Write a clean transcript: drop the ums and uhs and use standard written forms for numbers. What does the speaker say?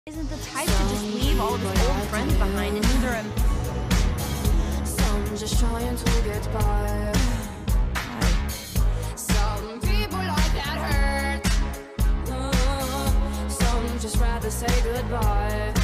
isn't the type to just leave all of his old friends behind and hinder him. Some just trying to get by. Some people like that hurt. Some just rather say goodbye.